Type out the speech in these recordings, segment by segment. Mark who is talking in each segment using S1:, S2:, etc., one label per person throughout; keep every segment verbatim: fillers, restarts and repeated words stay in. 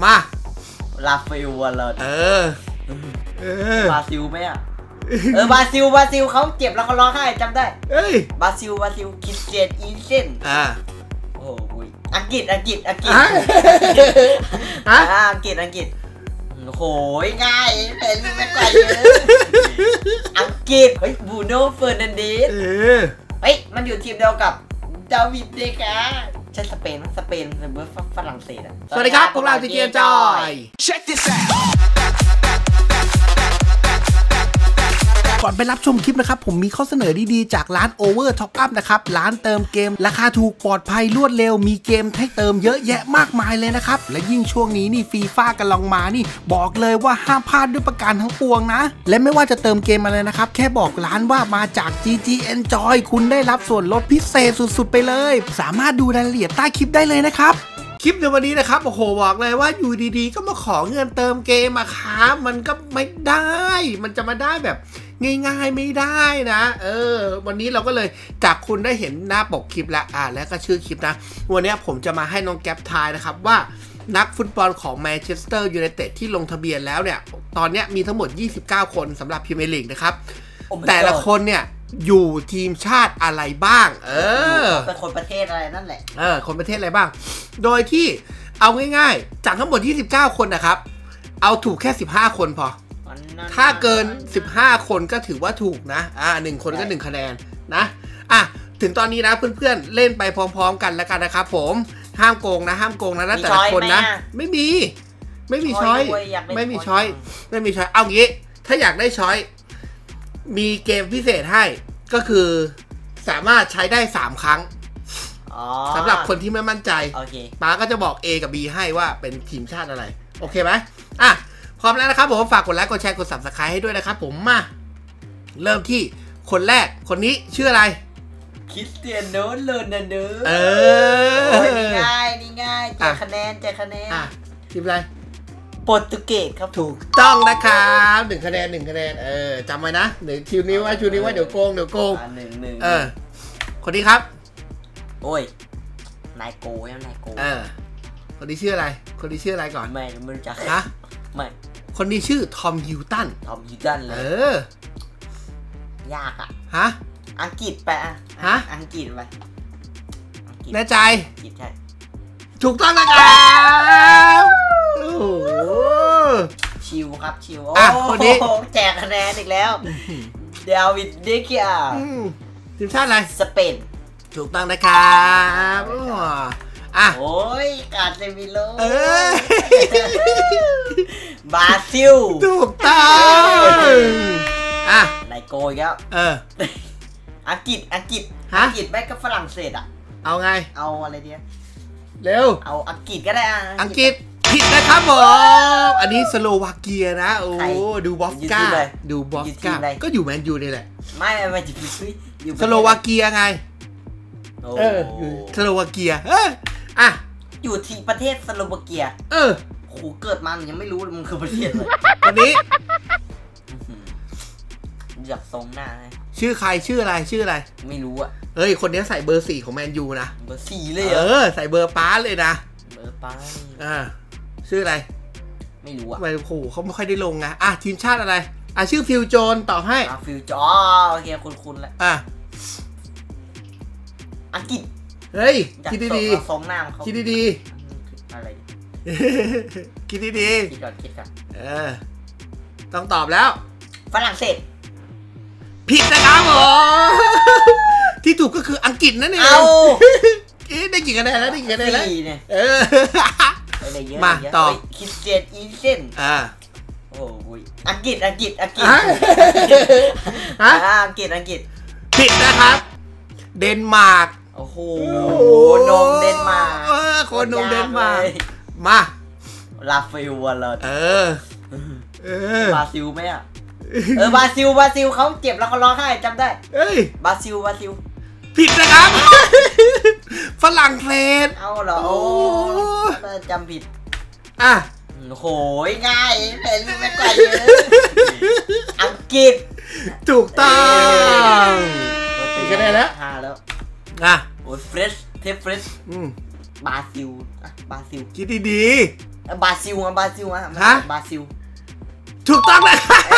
S1: มา
S2: ลาฟิวอะไร
S1: เออเออบ
S2: ราซิลไหมอ่ะเออบราซิลบราซิลเขาเจ็บแล้วเขาร้องไห้จำได้
S1: เอ้ย
S2: บราซิลบราซิลคริสเตียนอีเซน
S1: อ่า
S2: โอ้ยอังกฤษอังกฤษอังกฤษ
S1: ฮะ
S2: อังกฤษอังกฤษโหยง่ายเห็นไม่ไกลเลยอังกฤษเฮ้ยบูโน่เฟอร์นันเดสเฮ้ยมันอยู่ทีมเดียวกับดาวิดเดกาใช่สเปนสเปนหรือฝรั่งเศสอ่ะ
S1: สวัสดีครับพวกเราทีเกียร์จอยก่อนไปรับชมคลิปนะครับผมมีข้อเสนอดีๆจากร้าน Over Top Up นะครับร้านเติมเกมราคาถูกปลอดภัยรวดเร็วมีเกมให้เติมเยอะแยะมากมายเลยนะครับและยิ่งช่วงนี้นี่ฟีฟ่ากันลองมานี่บอกเลยว่าห้ามพลาดด้วยประการทั้งปวงนะและไม่ว่าจะเติมเกมอะไรนะครับแค่บอกร้านว่ามาจาก จี จี Enjoy คุณได้รับส่วนลดพิเศษสุดๆไปเลยสามารถดูรายละเอียดใต้คลิปได้เลยนะครับคลิปในวันนี้นะครับโอ้โหบอกเลยว่าอยู่ดีๆก็มาขอเงินเติมเกมอะครับมันก็ไม่ได้มันจะมาได้แบบง่ายๆไม่ได้นะเออวันนี้เราก็เลยจากคุณได้เห็นหน้าปกคลิปแล้วอ่าแล้วก็ชื่อคลิปนะวันนี้ผมจะมาให้น้องแก๊ปทายนะครับว่านักฟุตบอลของแมนเชสเตอร์ยูไนเต็ดที่ลงทะเบียนแล้วเนี่ยตอนนี้มีทั้งหมดยี่สิบเก้าคนสำหรับพรีเมียร์ลีกนะครับ oh แต่ละคนเนี่ยอยู่ทีมชาติอะไรบ้างเออ
S2: เป็นคนประเทศอะไรนั่นแหละ
S1: เออคนประเทศอะไรบ้างโดยที่เอาง่ายๆจากทั้งหมดยี่สิบเก้าคนนะครับเอาถูกแค่สิบห้าคนพอถ้าเกินสิบห้าคนก็ถือว่าถูกนะอ่าหนึ่งคนก็หนึ่งคะแนนนะอ่ะถึงตอนนี้นะเพื่อนๆเล่นไปพร้อมๆกันแล้วกันนะครับผมห้ามโกงนะห้ามโกงนะแต่ละคนนะไม่มีไม่มีช้อยไม่มีช้อยไม่มีช้อยเอางี้ถ้าอยากได้ช้อยมีเกมพิเศษให้ก็คือสามารถใช้ได้สามครั้งสำหรับคนที่ไม่มั่นใจป้าก็จะบอก A กับ B ให้ว่าเป็นทีมชาติอะไรโอเคไหมอ่ะพร้อมแล้วนะครับผมฝากกดไลค์กดแชร์กด ซับสไครบ์ ให้ด้วยนะครับผมมาเริ่มที่คนแรกคนนี้ชื่ออะไร
S2: คริสเตียโนโรนัลโด
S1: เอ
S2: อนี่ง่ายนี่ง่ายแจกคะแนนแจกคะแนน
S1: ทีมอะไร
S2: โปรตุเกสครับ
S1: ถูกต้องนะครับหนึ่งคะแนนหนึ่งคะแนนเออจำไว้นะหนึ่งคิวนี้ว่าคิวนี้ว่าเดี๋ยวโกงเดี๋ยวโกง
S2: หนึ่งหนึ่ง
S1: เออคนนี้ครับ
S2: โอ้ยนายโกยังนายโก
S1: เออคนนี้ชื่ออะไรคนนี้ชื่ออะไรก่อน
S2: ไม่ไม่รู้จัก
S1: ฮะ
S2: ไม่
S1: คนนี้ชื่อทอมฮิลตัน
S2: ทอมฮิลตันเลย
S1: เอ
S2: อยากอ่ะ
S1: ฮะ
S2: อังกฤษไปอ่ะ
S1: ฮะ
S2: อังกฤษไป
S1: แน่ใจ
S2: อังกฤษใช่
S1: ถูกต้องนะครับโอ้โห
S2: ชิวครับชิว
S1: อ่ะคนนี้
S2: แจกคะแนนอีกแล้วเดวิดเดเกีย
S1: ทีมชาติอะไร
S2: สเปน
S1: ถูกต้องนะครับอ่ะ
S2: โอ้ยกาเซมิโล
S1: เอ
S2: บราซิล
S1: ถูกต้องอ่ะ
S2: ไนโกยแล้ว
S1: เออ
S2: อังกฤษอังกฤษอังกฤษแม่กับฝรั่งเศสอ่ะ
S1: เอาไง
S2: เอาอะไรดี
S1: เร็ว
S2: เอาอังกฤษก็ได้
S1: อังกฤษผิดนะครับผมอันนี้สโลวาเกียนะโอ้ดูบอฟก้าดูบอฟก้าก็อยู่แมนยูนี่แหละ
S2: ไม่ไม่จะพิชิต
S1: สโลวาเกียไงเออสโลวาเกียเอออ่ะ
S2: อยู่ที่ประเทศสโลวาเกีย
S1: เออ
S2: โหเกิดมายังไม่รู้มันคือประเทศอะไร
S1: วันนี้
S2: อยากทรงหน้า
S1: ชื่อใครชื่ออะไรชื่ออะไร
S2: ไม่รู้อ่ะ
S1: เฮ้ยคนนี้ใส่เบอร์สี่ของแมนยูนะ
S2: เบอร์สี่เลย
S1: เออใส่เบอร์ป้าเลยนะ
S2: เบอร์ป้า
S1: อ่าชื่ออะไร
S2: ไม่รู้อ่ะ
S1: ไม่โหเขาไม่ค่อยได้ลงนะอ่ะทีมชาติอะไรอ่ะชื่อฟิลโจนตอบให้
S2: อ่ะฟิลโจนโอเคคุ้นๆแล้ว
S1: อ่ะ
S2: อังกฤษ
S1: เฮ้ยคิดดี
S2: ๆทรงหน้าเขา
S1: คิดดี
S2: ๆอะไร
S1: คิดดีๆ
S2: คิดก่อนคิดก่อน
S1: เออต้องตอบแล้ว
S2: ฝรั่งเศส
S1: ผิดนะครับผมที่ถูกก็คืออังกฤษนั่นเอง
S2: เอา
S1: ได้กี่คะแนนแล้วได้กี่คะแนนแล้วเออ
S2: มา
S1: ต่อ
S2: คริสเตียนอีเซน
S1: อ่า
S2: โอ้ยอังกฤษอังกฤษอังกฤษ
S1: ฮะ
S2: อังกฤษอังกฤษ
S1: ผิดนะครับเดนมาร์ก
S2: โอ้โหนมเดนมาร์ก
S1: เออคนนมเดนมาร์กมา
S2: ลาฟิวอะไร
S1: เออเอ
S2: อบราซิลไหมอ่ะเออบราซิลบราซิลเขาเจ็บแล้วเขาร้องไห้จำได้
S1: เอ้ย
S2: บราซิลบราซิล
S1: ผิดนะครับฝรั่งเศส
S2: เอาเหรอโอ้จำผิด
S1: อ่ะ
S2: โหยง่ายเห็นไม่ไกลเลยอังกฤษ
S1: ถูกต้องกี่คะแนนแล้ว
S2: ห้าแล้ว
S1: อ่ะ
S2: โอ้ยเฟรชเทปเฟรช
S1: อืม
S2: บราซิลบราซิล
S1: คิดดี
S2: บราซิลมาบราซิลมาฮะบราซิล
S1: ถูกต้องเลย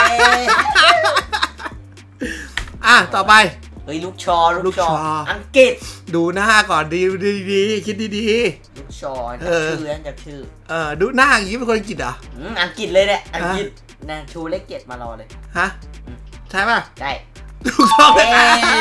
S1: อ่ะต่อไป
S2: เฮ้ยลูกชอลูกชออังกฤษ
S1: ดูหน้าก่อนดีดีดีคิดดีดี
S2: ลูกชอจากชื่อจากชื่อ
S1: เออดูหน้าอย่างนี้เป็นคนอังกฤษเหรอ
S2: อังกฤษเลยแหละอังกฤษนะชูเลขเจ็ดมารอเลย
S1: ฮะใช่ป่ะ
S2: ใช่
S1: ถูกต้องเลย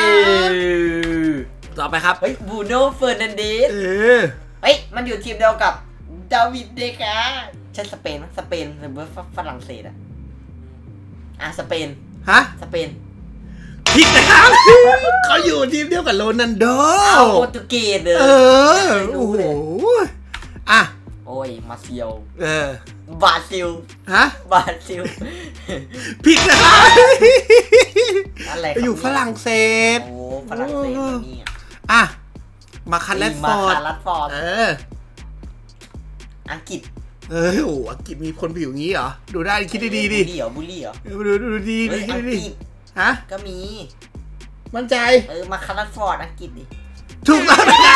S1: ต่อไปครับ
S2: เฮ้ยบูโน่เฟอร์นันเดสเฮ้ยมันอยู่ทีมเดียวกับดาวิดเดกาใช่สเปนสเปนหรือฝรั่งเศสอ่ะอ่ะสเปน
S1: ฮะ
S2: สเปน
S1: ผิดนะครับเขาอยู่ทีมเดียวกับโรนัลโด
S2: โปรตุเกสเลย
S1: เออโอ้โหอ่ะ
S2: โอ้ยมาเซียว
S1: เออบ
S2: ราซิล
S1: ฮะ
S2: บราซิล
S1: ผิดนะครับอะไรอยู่ฝรั่งเศส
S2: โอ้ฝรั่งเศสนี่
S1: อ่ะมาคันแรดฟอร์ด
S2: มาคันแรดฟอร์ด
S1: เออ
S2: อังกฤษ
S1: เออโอ้อังกฤษมีคนผิวงี้เหรอดูได้คิดดีดี
S2: ดิบุลี่เหรอบุลี่เหรอ
S1: ดูดูดูดีดีคิดดีฮะ
S2: ก็มี
S1: มั่นใจ
S2: เออมาคันแรดฟอร์ดอังกฤษดิ
S1: ถูกต้องนะ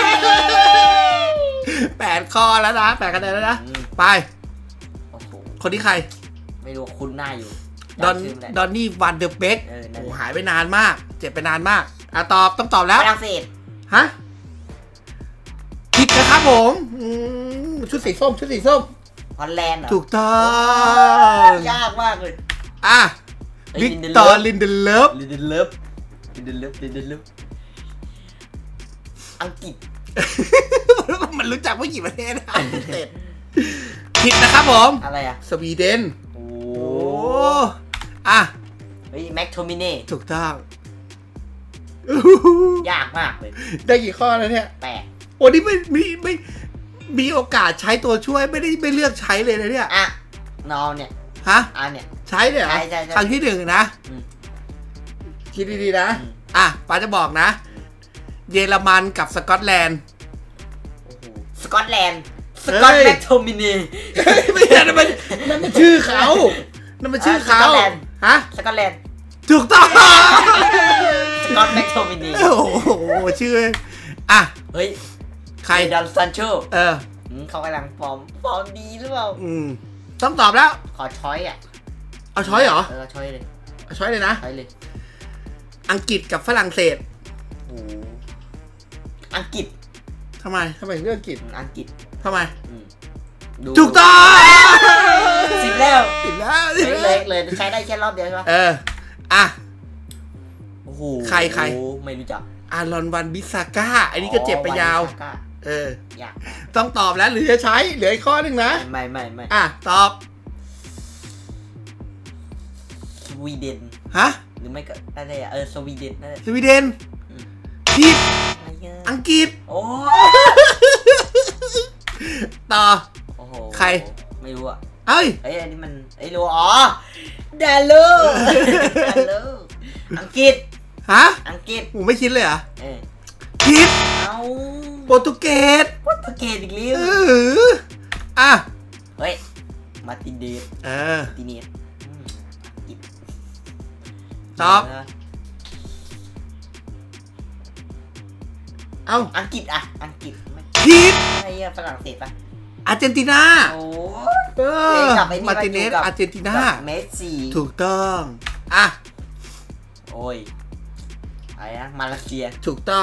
S1: แปดข้อแล้วนะแปดคะแนนแล้วนะไปคนที่ใคร
S2: ไม่รู้คุ้นหน้าอยู่
S1: ดอนดอนนี่วันเดอร์เบกโอ้หายไปนานมากเจ็บไปนานมากอ่ะตอบต้องตอบแล้ว
S2: ฝรั่งเศส
S1: ฮะผิดนะครับผมชุดสีส้มชุดสีส้ม
S2: ฮอลแลนด์เหรอ
S1: ถูกต้อง
S2: ยากมากเลย
S1: อ่ะวิกตอร์ลินเดเลฟ
S2: ลินเดเลฟลินเดเลฟลินเดเลฟอังกฤษ
S1: มันรู้จักไม่กี่ประเทศนะผิดนะครับผม
S2: อะไรอะ
S1: สวีเดน
S2: โอ้
S1: อ่ะ
S2: เฮ้ยแม็กโทมิเน่
S1: ถูกต้อง
S2: ยากมากเลย
S1: ได้กี่ข้อแล้วเนี่ย
S2: แปด
S1: โอ้นี่ไม่ไม่ไม่มีโอกาสใช้ตัวช่วยไม่ได้ไม่เลือกใช้เลยนะเนี่ย
S2: อ่ะนอนเนี่ย
S1: ฮะ
S2: อ่ะเนี่ย
S1: ใช้เนี่ยครั้งที่หนึ่งนะคิดดีๆนะอ่ะป้าจะบอกนะเยอรมันกับสกอตแลนด์
S2: สกอตแลนด์สกอตแม็กโทมิเน่
S1: ไม่ใช่นั่นมันนั่นมันชื่อเขานั่นมันชื่อเขาฮะ
S2: สกอตแลนด์
S1: ถูกต้อง
S2: สกอตแม็กโทมิเน่
S1: โอ้โหชื่ออ่ะ
S2: เฮ้ย
S1: ใคร
S2: ดันซันโช
S1: เออ
S2: เขากำลังฟอร์มฟอร์มดีหรือเปล่า
S1: อืมต้องตอบแล้ว
S2: ขอช้อยอ่ะ
S1: เอาช้อยเหรอ
S2: เออช้อยเลย
S1: เอาช้อยเลยนะ
S2: ช้อยเลย
S1: อังกฤษกับฝรั่งเศส
S2: โอ้อังกฤษ
S1: ทำไมทำไมเลือกอังกฤษ
S2: อังกฤษ
S1: ทำไมถูกต้อง
S2: สิบแล้ว
S1: สิบแล้ว
S2: เลยเลยใช้ได้แค่รอบเดียวใช่ไหม
S1: เอออ่ะ
S2: โอ้โห
S1: ใครใคร
S2: ไม่รู้จัก
S1: อารอนวันบิซาก้าอันนี้ก็เจ็บไปยาวเออ
S2: อยาก
S1: ต้องตอบแล้วหรือจะใช้เหลืออีกข้อหนึ่งนะ
S2: ไม่ไม่ไม่
S1: อ่ะตอบ
S2: สวีเดน
S1: ฮะ
S2: หรือไม่ก็อะไรอ่ะเออสวีเดนนั่นแหละ
S1: สวีเดนผิดอังกฤษ
S2: โอ้
S1: ต่อใคร
S2: ไม่รู้อ่ะ
S1: เอ้ย
S2: ไอ้อันนี้มันไอ้รู้อ๋อดาลูดาลูอังกฤษ
S1: ฮะ
S2: อังกฤษ
S1: ผมไม่คิดเลยเหรอ
S2: เออ
S1: ผิด
S2: เอา
S1: โปรตุเกส
S2: โปรตุเกสอีกแล้ว
S1: เอออ่ะ
S2: เฮ้ยมาตินเดส
S1: เออ
S2: ตินเดส
S1: ตอบเอา
S2: อังกฤษอ่ะอังกฤษ
S1: ผิด
S2: ไอ้ฝรั่งเศสป่ะ
S1: อาร์เจนตินา
S2: โอ้
S1: เออมาติเนสอาร์เจนตินา
S2: เมสซี่
S1: ถูกต้องอ่ะ
S2: โอ้ยอะไรนะมาเลเซีย
S1: ถูกต้อง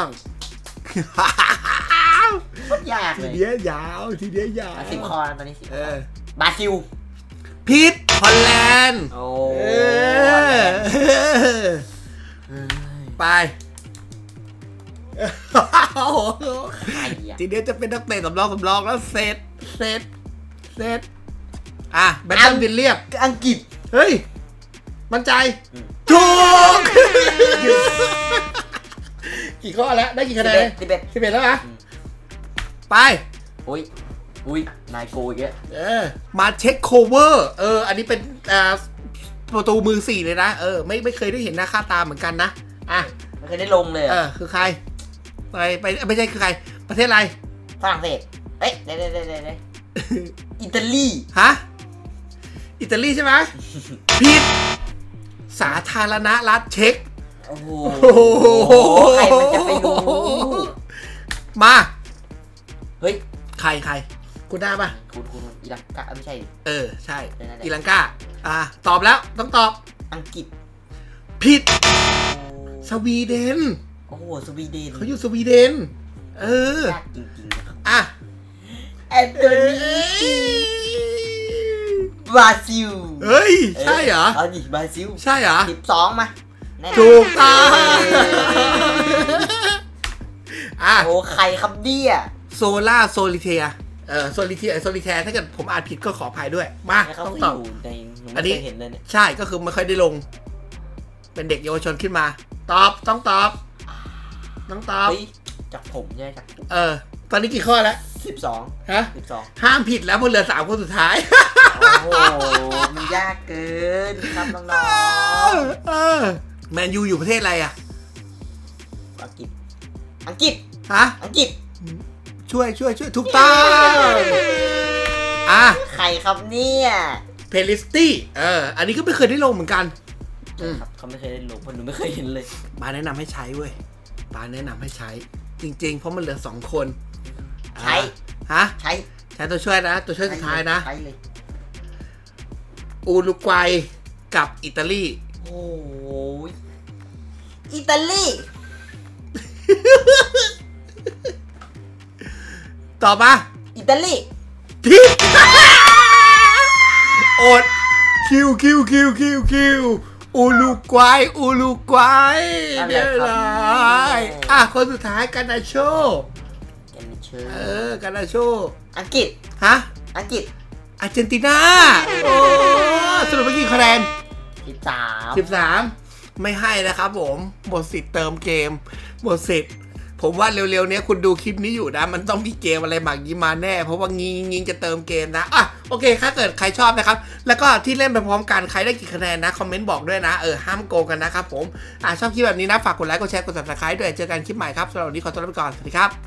S2: โคตรยากเลย
S1: ทีเดียวยาวทีเดียวยาว
S2: สิบข้อตอนนี้สิบข้อบราซิล
S1: พิษฮอลแลนด์
S2: โอ้
S1: ไปทีเดียวจะเป็นนักเตะสำรองสำรองแล้วเซตเซตเซตอ่ะแบทเทิลวิลเลียม
S2: อังกฤษ
S1: เฮ้ยมั่นใจถูกกี่ข้อแล้วได้กี่คะแนน
S2: สิบเอ็ด
S1: สิบเอ็ดแล้วนะไป
S2: อุ้ยอุ้ยนายโกอีกแล้ว
S1: เออมาเช็คโคเวอร์เอออันนี้เป็นอ่าประตูมือสี่เลยนะเออไม่ไม่เคยได้เห็นหน้าค่าตาเหมือนกันนะอ่ะ
S2: ไม่เคยได้ลงเลย
S1: เออคือใครไปไปไม่ใช่คือใครประเทศอะไร
S2: ฝรั่งเศสเอ้ยเด้เด้เด้เด้อิตาลี
S1: ฮะอิตาลีใช่ไหมผิดสาธารณรัฐเช็ก
S2: โอ้โหใครมันจะไปรู้
S1: มา
S2: เฮ้ย
S1: ใครใครคุณได้ปะ
S2: คุณคุณอิรังกาไม่ใช่
S1: เออใช่
S2: เออนั่นแหละ
S1: อิลังกาอ่ะตอบแล้วต้องตอบ
S2: อังกฤษ
S1: ผิดสวีเดน
S2: โอ้โหสวีเดน
S1: เขาอยู่สวีเดนเออย
S2: ากจริงๆนะครับ
S1: อ่ะ
S2: แอนโทนีบราซิล
S1: เฮ้ยใช่เหรอ
S2: เอาดิบราซิล
S1: ใช่เหรอ
S2: สิบสองมาแน่นอน
S1: ถูกต้องอ่ะ
S2: โอ้ใครครับเนี่ย
S1: โซล่าโซลิเทียเออโซลิเทียโซลิเทียถ้าเกิดผมอ่านผิดก็ขออภัยด้วยมา
S2: เขา
S1: ต้อง
S2: ไป
S1: ตอบ
S2: อยู่ในหนู
S1: อั
S2: ไม่
S1: นนี้
S2: เคยเห็นเลยเนี่ย
S1: ใช่ก็คือไม่ค่อยได้ลง เป็นเด็กเยาวชนขึ้นมา ตอบต้องตอบต้องตอบ
S2: เฮ้ยจากผมใช่ไหมจากผม
S1: เออตอนนี้กี่ข้อแล้ว
S2: สิบสอง
S1: ฮะ
S2: สิบสอง
S1: ห้ามผิดแล้วเพราะเหลือสามคนสุดท้าย
S2: โอ้โหมันยากเกินครับน้อง
S1: เออแมนยูอยู่ประเทศอะไรอ่ะ
S2: ๆอังกฤษอังกฤษ
S1: ฮะ
S2: อังกฤษ
S1: ช่วยช่วยช่วยถูกต้องอ่ะ
S2: ใครครับเนี่ย
S1: เพลิสตี้เอออันนี้ก็ไม่เคยได้ลงเหมือนกันอืม
S2: ครับเขาไม่เคยได้ลงเพราะหนูไม่เคยเห็นเลย
S1: บาแนะนำให้ใช้เว้ยบาแนะนำให้ใช้ จริงๆ เพราะมันเหลือสองคน
S2: ใช้
S1: ฮะ
S2: ใช้
S1: ใช้ตัวช่วยนะ ตัวช่วยสุดท้ายนะ
S2: ใช้เลย
S1: อูรุกวัยกับอิตาลี
S2: โอ้ยอิตาลี
S1: ต่อมา
S2: อิตาลี
S1: ผิด อดคิวคิวคิวคิวคิวอูรุกวัยอูรุกวัยเดี๋ยวเลยอ่ะคนสุดท้ายกานาโช
S2: แกนเชอ
S1: เอ
S2: ร์
S1: อกานาโช
S2: อังกฤษ
S1: ฮะ
S2: อังกฤษ
S1: อาร์เจนตินาโอ้สรุปเมื่อกี้คะแนน
S2: สิบสาม
S1: สิบสามไม่ให้นะครับผมหมดสิทธิ์เติมเกมหมดสิทธิ์ผมว่าเร็วๆเนี้ยคุณดูคลิปนี้อยู่นะมันต้องมีเกมอะไรบางอย่างมาแน่เพราะว่างิงงิงจะเติมเกมนะอ่ะโอเคถ้าเกิดใครชอบนะครับแล้วก็ที่เล่นไปพร้อมกันใครได้กี่คะแนนนะคอมเมนต์บอกด้วยนะเออห้ามโกงกันนะครับผมอ่ะชอบคลิปแบบนี้นะฝากกดไลค์กดแชร์กด ซับสไครบ์ ด้วยเจอกันคลิปใหม่ครับสำหรับวันนี้ขอตัวลาไปก่อนสวัสดีครับ